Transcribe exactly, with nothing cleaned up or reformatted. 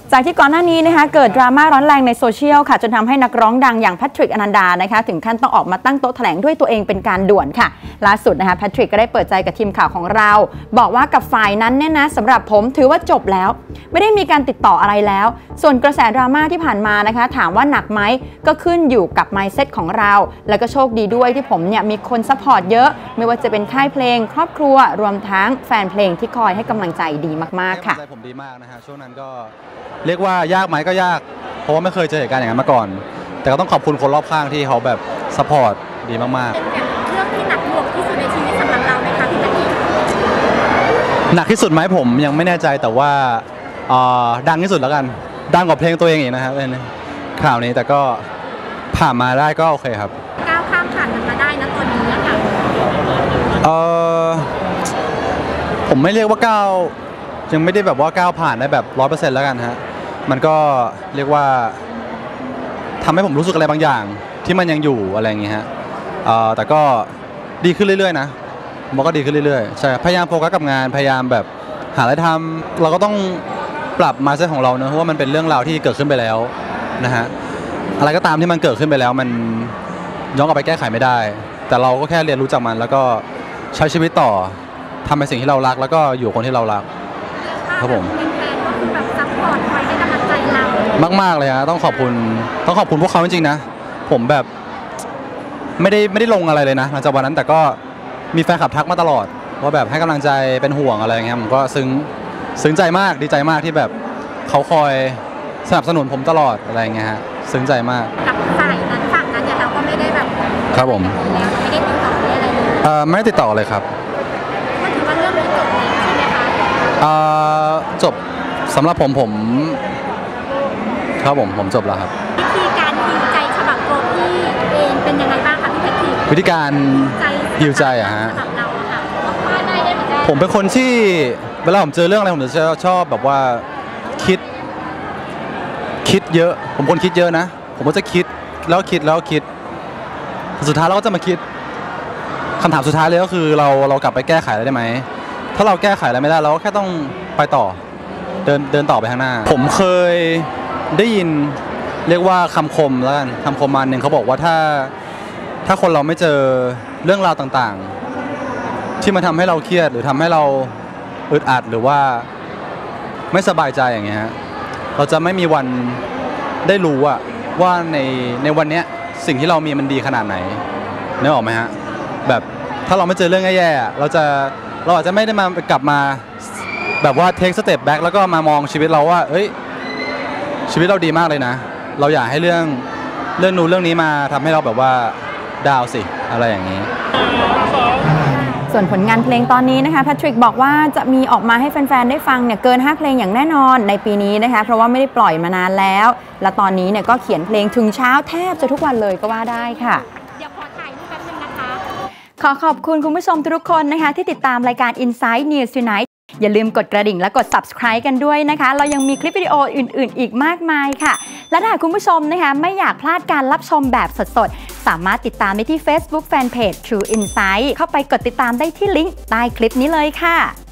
จากที่ก่อนหน้านี้นะคะเกิดดราม่าร้อนแรงในโซเชียลค่ะจนทำให้นักร้องดังอย่างแพทริกอนันดานะคะถึงขั้นต้องออกมาตั้งโต๊ะแถลงด้วยตัวเองเป็นการด่วนค่ะล่าสุดนะคะแพทริกก็ได้เปิดใจกับทีมข่าวของเราบอกว่ากับฝ่ายนั้นเนี่ยนะสำหรับผมถือว่าจบแล้วไม่ได้มีการติดต่ออะไรแล้วส่วนกระแสดราม่าที่ผ่านมานะคะถามว่าหนักไหมก็ขึ้นอยู่กับ mindset ของเราแล้วก็โชคดีด้วยที่ผมเนี่ยมีคนซัพพอร์ตเยอะไม่ว่าจะเป็นค่ายเพลงครอบครัวรวมทั้งแฟนเพลงที่คอยให้กำลังใจดีมากๆค่ะผมดีมากนะฮะช่วงนั้นก็เรียกว่ายากไหมก็ยากเพราะว่าไม่เคยเจอเหตุการณ์อย่างนั้นมาก่อนแต่ก็ต้องขอบคุณคนรอบข้างที่เขาแบบซัพพอร์ตดีมากๆเรื่องที่หนักหน่วงที่สุดในชีวิตสำหรับเราไหมคะพี่แพทริกหนักที่สุดไหมผมยังไม่แน่ใจแต่ว่าดังที่สุดแล้วกันดังกว่าเพลงตัวเองอีกนะครับเป็นข่าวนี้แต่ก็ผ่านมาได้ก็โอเคครับก้าวข้ามผ่านมันมาได้นะตอนนี้ค่ะเออผมไม่เรียกว่าก้าวยังไม่ได้แบบว่าก้าวผ่านได้แบบร้อยเปอร์เซ็นต์แล้วกันฮะมันก็เรียกว่าทำให้ผมรู้สึกอะไรบางอย่างที่มันยังอยู่อะไรอย่างเงี้ยฮะแต่ก็ดีขึ้นเรื่อยๆนะมันก็ดีขึ้นเรื่อยๆใช่พยายามโฟกัสกับงานพยายามแบบหาอะไรทำเราก็ต้องปรับมาเส้นของเราเนอะเพราะว่ามันเป็นเรื่องราวที่เกิดขึ้นไปแล้วนะฮะอะไรก็ตามที่มันเกิดขึ้นไปแล้วมันย้อนกลับไปแก้ไขไม่ได้แต่เราก็แค่เรียนรู้จากมันแล้วก็ใช้ชีวิตต่อทำในสิ่งที่เรารักแล้วก็อยู่คนที่เรารักครับผมแบบซัพพอร์ตคอยให้กำลังใจเรามากๆเลยฮะต้องขอบคุณต้องขอบคุณพวกเขาจริงๆนะผมแบบไม่ได้ไม่ได้ลงอะไรเลยนะหลังจากวันนั้นแต่ก็มีแฟนคลับทักมาตลอดว่าแบบให้กำลังใจเป็นห่วงอะไรอย่างเงี้ยผมก็ซึ้งซึ้งใจมากดีใจมากที่แบบเขาคอยสนับสนุนผมตลอดอะไรอย่างเงี้ยฮะซึ้งใจมากกับฝ่ายนั้นฝั่งนั้นเนี่ยเราก็ไม่ได้แบบครับผมไม่ได้ติดต่ออะไรเลยเอ่อไม่ได้ติดต่อเลยครับก็ถือว่าเรื่องนี้จบแล้วใช่ไหมคะเอ่อจบสำหรับผมผมครับผมผมจบแล้วครับวิธีการฮิวใจฉบับตัวพี่เองเป็นยังไงบ้างคะพี่แพทริกวิธีการฮิวใจอะฮะผมเป็นคนที่เวลาผมเจอเรื่องอะไรผมจะชอบแบบว่าคิดคิดเยอะผมคนคิดเยอะนะผมก็จะคิดแล้วคิดแล้วคิดสุดท้ายเราก็จะมาคิดคำถามสุดท้ายเลยก็คือเราเรากลับไปแก้ไขอะไรได้ไหมถ้าเราแก้ไขอะไรไม่ได้เราก็แค่ต้องไปต่อเดินเดินต่อไปข้างหน้าผมเคยได้ยินเรียกว่าคำคมแล้วกันคำคมมาหนึ่งเขาบอกว่าถ้าถ้าคนเราไม่เจอเรื่องราวต่างๆที่มันทำให้เราเครียดหรือทำให้เราอึดอัดหรือว่าไม่สบายใจอย่างเงี้ยฮะเราจะไม่มีวันได้รู้อะว่าในในวันเนี้ยสิ่งที่เรามีมันดีขนาดไหนนึกออกไหมฮะแบบถ้าเราไม่เจอเรื่องแย่ๆเราจะเราอาจจะไม่ได้มากลับมาแบบว่าเทคสเต็ปแบ็กแล้วก็มามองชีวิตเราว่าเอ้ยชีวิตเราดีมากเลยนะเราอยากให้เรื่องเรื่องนู้นเรื่องนี้มาทำให้เราแบบว่าดาวสิอะไรอย่างนี้ส่วนผลงานเพลงตอนนี้นะคะแพทริกบอกว่าจะมีออกมาให้แฟนๆได้ฟังเนี่ยเกินห้าเพลงอย่างแน่นอนในปีนี้นะคะเพราะว่าไม่ได้ปล่อยมานานแล้วและตอนนี้เนี่ยก็เขียนเพลงถึงเช้าแทบจะทุกวันเลยก็ว่าได้ค่ะเดี๋ยวขอถ่ายรูปแป๊บนึงนะคะขอขอบคุณคุณผู้ชมทุกคนนะคะที่ติดตามรายการ Inside News Tonight อย่าลืมกดกระดิ่งและกด Subscribe กันด้วยนะคะเรายังมีคลิปวิดีโออื่นๆอีกมากมายค่ะและถ้าคุณผู้ชมนะคะไม่อยากพลาดการรับชมแบบสดๆสามารถติดตามได้ที่ Facebook Fanpage True Insight เข้าไปกดติดตามได้ที่ลิงก์ใต้คลิปนี้เลยค่ะ